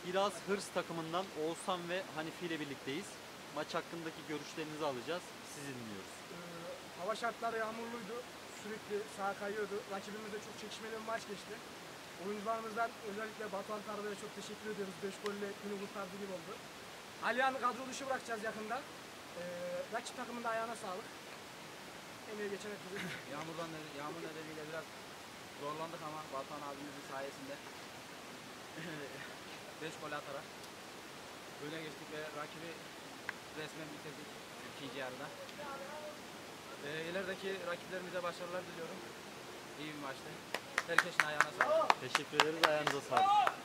Biraz Hırs takımından Oğuzhan ve Hanifi ile birlikteyiz. Maç hakkındaki görüşlerinizi alacağız. Sizi dinliyoruz. Hava şartları yağmurluydu. Sürekli sağa kayıyordu. Rakibimizle çok çekişmeli bir maç geçti. Oyuncularımızdan özellikle Batuhan Karabey'e çok teşekkür ediyoruz. 5 golle günü kurtardığı gibi oldu. Alihan'ı kadro dışı bırakacağız yakında. Rakip takımın da ayağına sağlık. Emeği geçen hepimiz. Yağmur nedeniyle biraz zorlandık ama Batuhan abimizin sayesinde 5 gol atarak öne geçtik ve rakibi resmen bitirdik ikinci yarıda. İlerideki rakiplerimize başarılar diliyorum. İyi bir maçtı. Herkesin ayağına sağlık. Teşekkür ederiz. Ayağınıza sağlık.